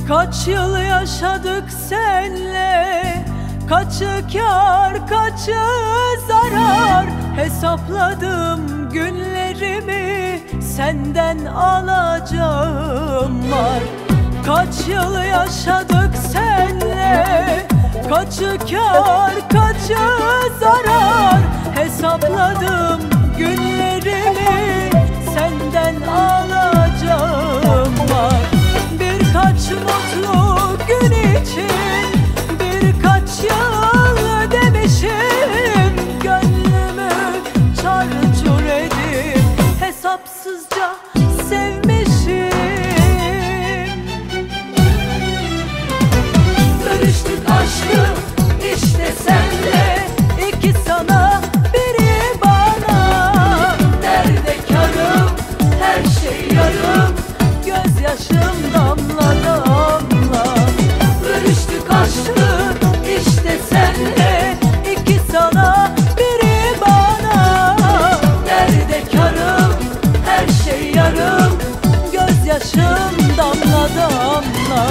Kaç yıl yaşadık senle, kaçı kâr kaçı zarar. Hesapladım günlerimi, senden alacağım var. Kaç yıl yaşadık senle, kaçı kâr kaçı zarar. Hesapladım günlerimi, senden alacağım var. Birkaç mutlu gün için birkaç yıl demişim, gönlümü çarçur edip hesapsızca sevmişim. Bölüştük aşkı işte senle, iki sana biri bana. Nerede karım, her şey yarım, gözyaşım damla damla. Bölüştük aşkı işte senle, iki sana biri bana. Nerede karım, her şey yarım, gözyaşım damla damla.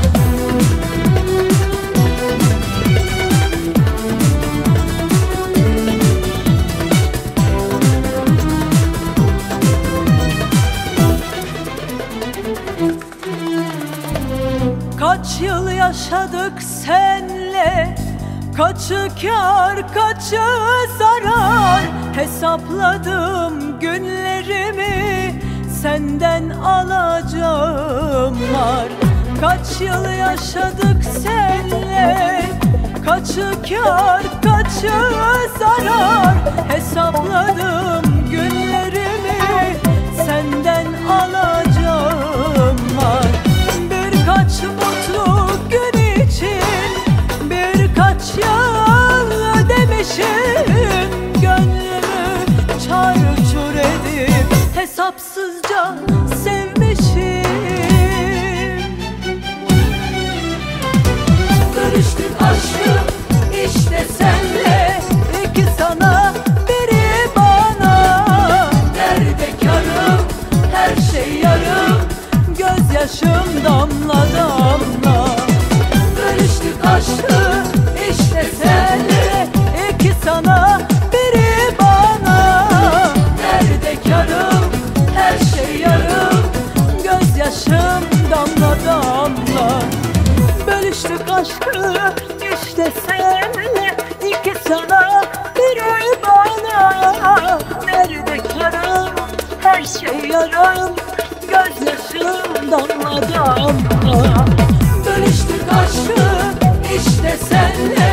Kaç yıl yaşadık senle, kaçı kâr kaçı zarar. Hesapladım günlerimi, senden alacağım var. Kaç yıl yaşadık senle, kaçı kâr kaçı zarar. Hesapladım günlerimi, senden alacağım var. Birkaç mutlu gün için birkaç yıl demişim, gönlümü çarçur edip hesapsızca sevmişim. Bölüştük aşkı işte senle, iki sana biri bana. Nerede karım, her şey yarım, gözyaşım damla damla. Bölüştük aşkı işte senle, iki sana biri bana. Nerede karım, her şey yarım, gözyaşım damla damla. Bölüştük aşkı işte senle, iki sana biri bana. Nerede karım, her şey yarım, gözyaşım damla damla. Bölüştük aşkı işte senle,